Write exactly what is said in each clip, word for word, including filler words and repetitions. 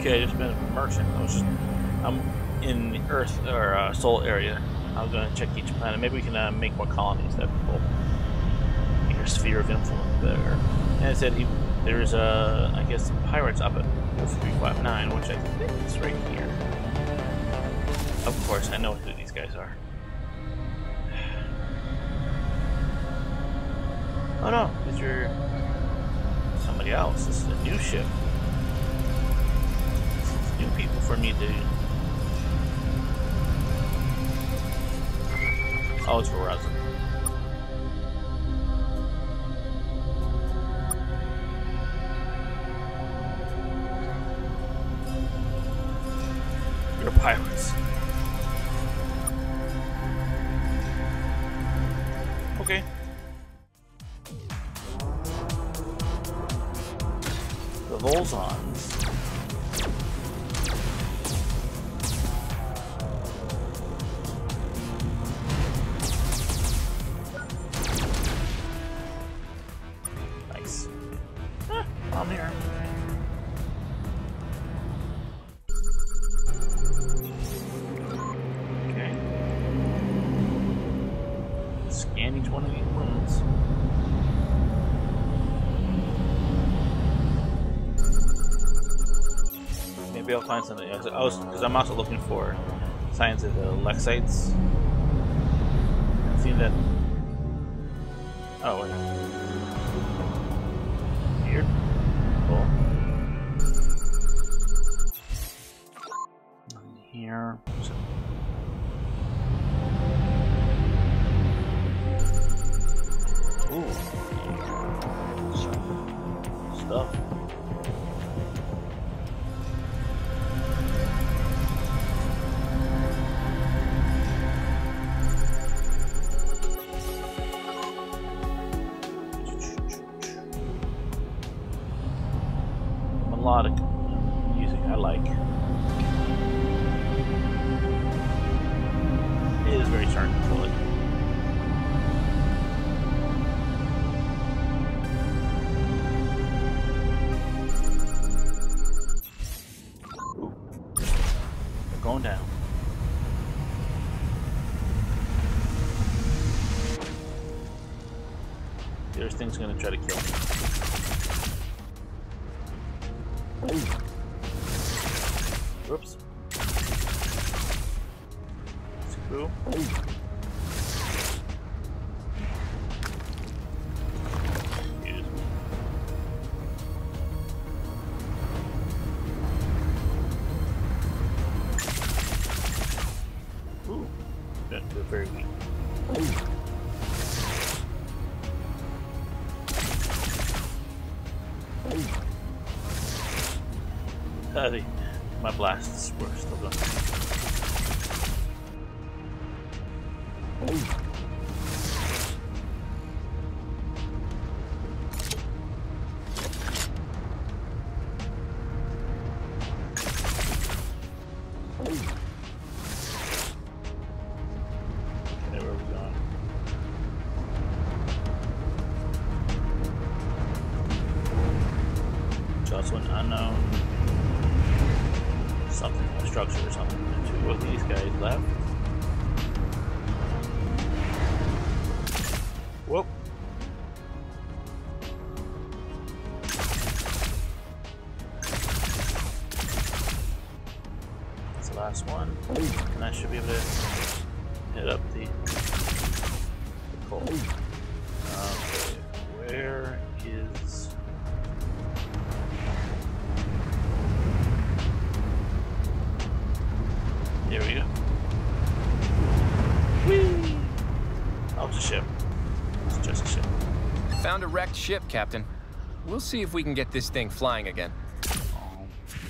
Okay, I just been a merchant. I was just, I'm in the Earth or uh, Sol area. I was gonna check each planet. Maybe we can uh, make more colonies that will make our sphere of influence better. And it said he, there's uh, I guess pirates up at three five nine, which I think is right here. Of course, I know who these guys are. Oh no, these are somebody else. This is a new ship. New people for me to. Oh, it's Verizon. You're pirates. Okay. The Volzons. Nice. Ah, I'm here. Okay. Scan each one of these rooms. Maybe I'll find something else. I was, because I'm also looking for signs of the Lexites. I've seen that. Oh, wait. Weird. Cool. Nothing here. So. Ooh. Stuff. Melodic music I like. It is very starting to control it. Ooh. They're going down. There's things gonna try to kill me. Whoops. Screw. Excuse me. Ooh. They're very weak. Uh, the, my blasts were still going. Okay, where are we going? It's also an unknown. Something, a structure or something. Two of these guys left. Whoop. That's the last one. And I should be able to hit up the, the coal. Okay, where is... There we go. Whee! Oh, it's a ship. It's just a ship. Found a wrecked ship, Captain. We'll see if we can get this thing flying again. Oh.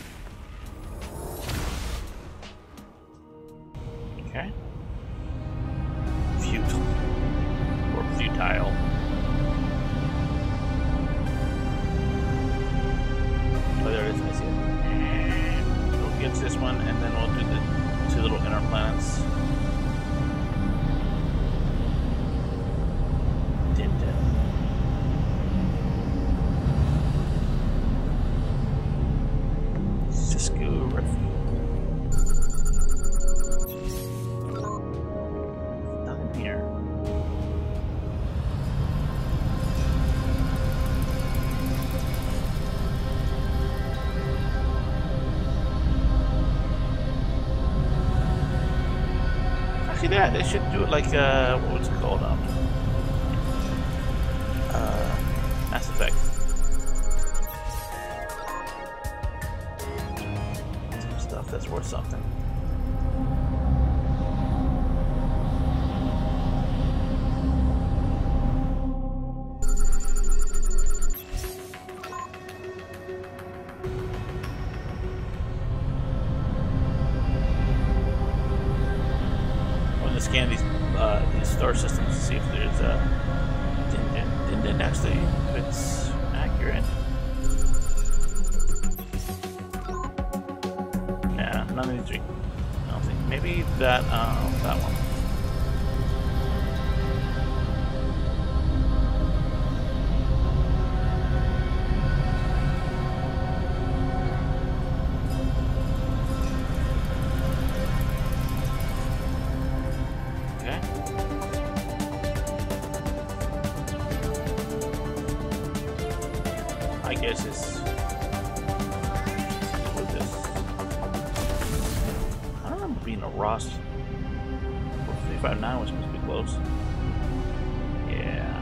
Okay. Futile. Or futile. Oh, there it is. I see it. We'll get to this one, and then we'll do the two little inner planets. Dinda. Just Rescue refuel. Nothing here. Actually, yeah, they should do it like uh, what was it called? Um, uh, Mass Effect. Some stuff that's worth something. Scan these uh, these star systems to see if there's a uh, didn't actually if it's accurate. Yeah, none of these three. I don't think. Maybe that uh, that one. I guess it's with this. I don't remember being a Ross. three five nine was supposed to be close. Yeah.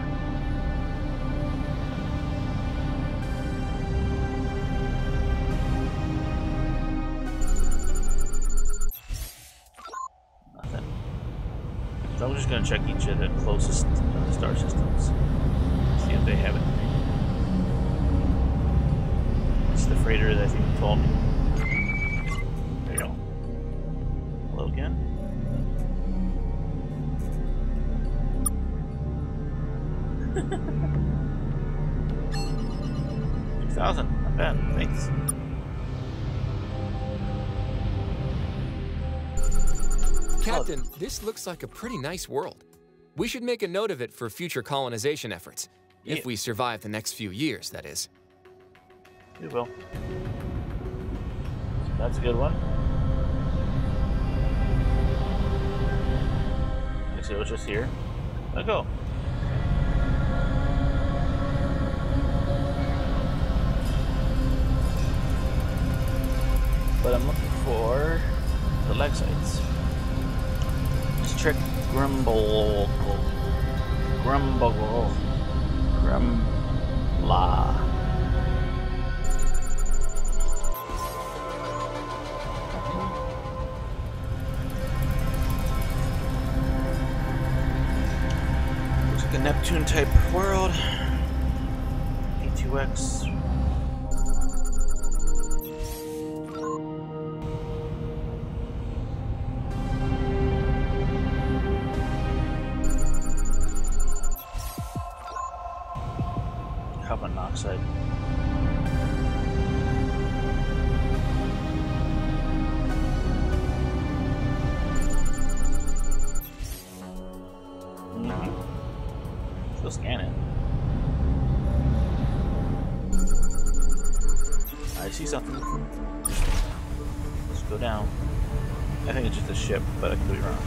Nothing. So I'm just gonna check each of the closest uh, star systems. See if they have it. The freighter that you told me. There you go. Hello again. two thousand. Not bad. Thanks. Captain, oh. This looks like a pretty nice world. We should make a note of it for future colonization efforts. Yeah. If we survive the next few years, that is. We will. That's a good one. Actually, it was just here. Let go. But I'm looking for the leg sites. Let's check Grumble. Grumble. Grumbla. A Neptune type world. A two X. Carbon monoxide. Scan it. I see something. Let's go down. I think it's just a ship, but I could be wrong.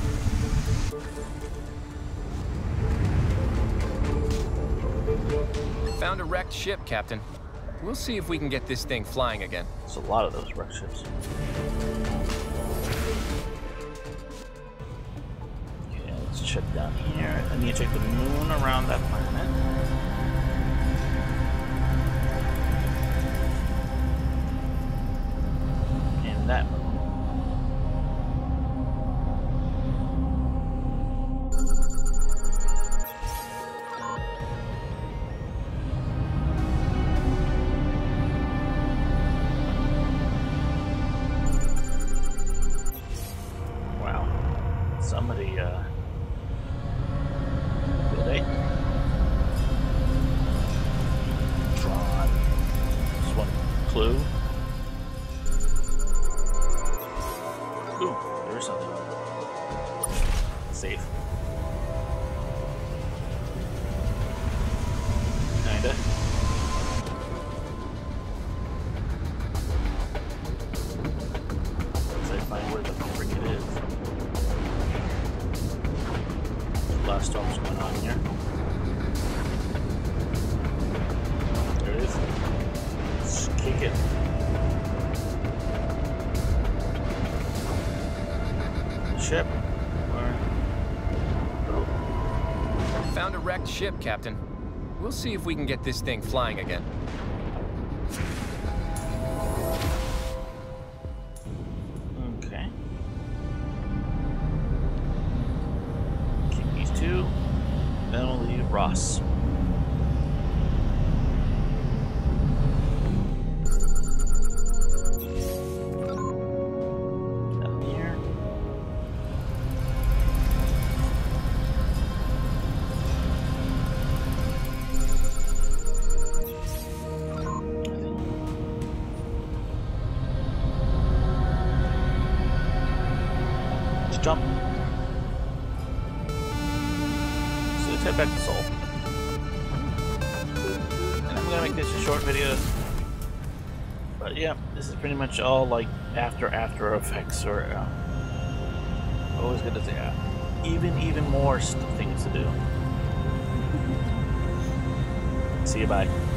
Found a wrecked ship, Captain. We'll see if we can get this thing flying again. There's a lot of those wrecked ships. Check down here. I need to check the moon around that planet. And that moon. Wow. Somebody, uh, clue. Ooh, there's something. Safe. Kinda. ship? Or... Found a wrecked ship, Captain. We'll see if we can get this thing flying again. Okay. Keep these two. Then we'll leave Ross. Down here. Let's jump. So let's head back to Seoul. And I'm gonna make this a short video. But yeah, this is pretty much all like after After Effects or uh, always good to say uh, even even more st things to do. See you, bye.